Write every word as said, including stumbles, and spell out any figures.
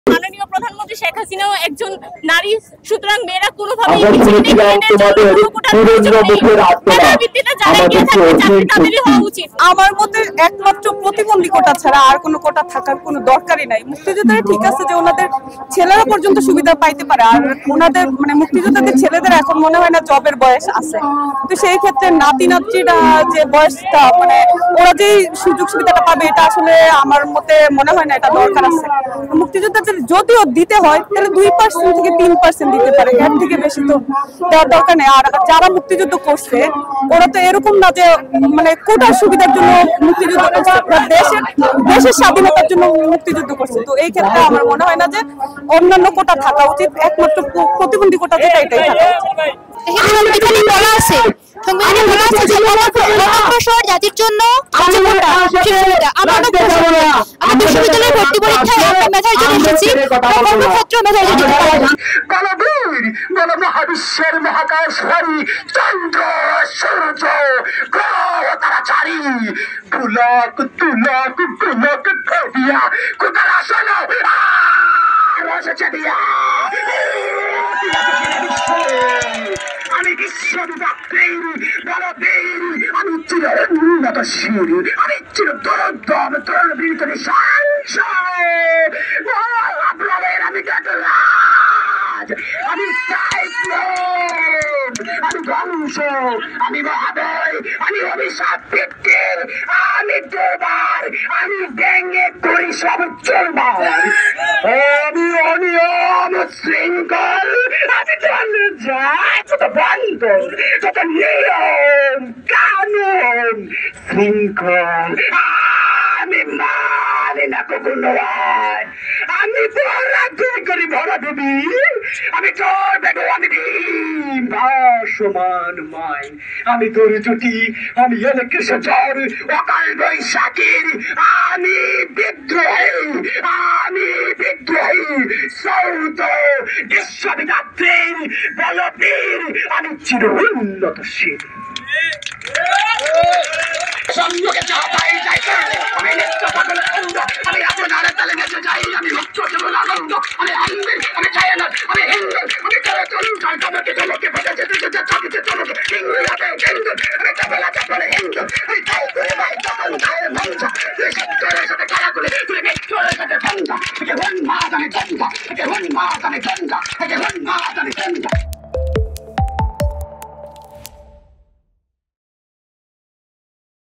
মাননীয় প্রধানমন্ত্রী শেখ হাসিনাও একজন নারী, সুতরাং মেয়েরা কোনোভাবেই আমার মতে একমাত্র প্রতিবন্ধী কোটা ছাড়া আর কোনো কোটা থাকার কোনো দরকারই নাই। মুক্তিযোদ্ধারা ঠিক আছে যে ওনাদের ছেলেরা পর্যন্ত সুবিধা পাইতে পারে, আর ওনাদের মানে মুক্তিযোদ্ধাদের ছেলেদের এখন মনে হয় না জবের বয়স আছে, তো সেই ক্ষেত্রে নাতি নাতনিরা যে বয়সটা মানে ওরা যেই সুযোগ সুবিধাটা পাবে এটা আসলে আমার মতে মনে হয় না এটা দরকার আছে। মুক্তিযোদ্ধাদের যদিও দিতে হয় তাহলে দুই পার্সেন্ট থেকে তিন পার্সেন্ট দিতে পারে, এর থেকে বেশি তো দেওয়ার দরকার নেই। আর যারা মুক্তিযুদ্ধ করছে ওরা তো এরকম না যে মানে কোটার সুবিধার জন্য মুক্তিযুদ্ধ করছে, দেশের দেশের স্বাধীনতার জন্য মুক্তিযুদ্ধ করছে। তো এই ক্ষেত্রে আমার মনে হয় না যে অন্যান্য কোটা থাকা উচিত, একমাত্র প্রতিবন্ধী কোটা যেটা এটাই থাকা উচিত। জাতির জন্য বিশ্ববিদ্যালয়ের ভর্তি পরীক্ষায় আমরা মেধার জন্য এসেছি, কর্মক্ষেত্র মেধার জন্য। গণবীর গণমহাবিশ্বের মহাকাশধারী চন্দ্র সূর্য গ্রহ তারাচারী পুলক তুলক গুলক কবিয়া কোথায় শোনো রসে দিয়া আমি বিশ্ববিদ্যালয়ের বলবীর, আমি চির উন্নতশীল, আমি চির দরদম তরবীর শান্ত আপনাদের আমি দেখলাম, আমি সাইক্লোন, আমি ধ্বংস, আমি মহাদয়, আমি অভিশাপ ব্যক্তির, আমি দুবার, আমি ভেঙে করি সব চলবার, আমি অনিয়ম শৃঙ্খল, আমি চলে যাই যত বন্ধন, যত নিয়ম কানুন শৃঙ্খল, আমি মানি না কখনো। আমি ভরা করি ভরা দেবী, আমি তোর বেগো আমি ডিম ভাসমান মাই, আমি তোর জুটি, আমি এলে কৃষকর অকাল বৈশাখীর, আমি বিদ্রোহী, আমি বিদ্রোহী সৌদ বিশ্ববিদ্যালয়ের বলবীর, আমি চির উন্নতশীল। সম্মুখে যা পাই যাই আমি নিত্য পাগল আনন্দ, আমি আপনার তালে গেছে যাই, আমি মুক্ত জীবন আনন্দ, আমি আনন্দের, আমি চাই না, আমি হিন্দু, আমি চলে চলুন চলকে চলকে বোঝা যেতে যেতে চলকে চলকে হিন্দু হবে হিন্দু, আমি চাপলা চাপলে হিন্দু, আমি তাই করে ভাই তখন গায়ের মঞ্চ, তুই সত্যের সাথে খেলা করে, তুই মিথ্যের সাথে বন্ধ, একে হন মা জানে গন্ধ, একে হন মা জানে গন্ধ, একে হন মা জানে গন্ধ,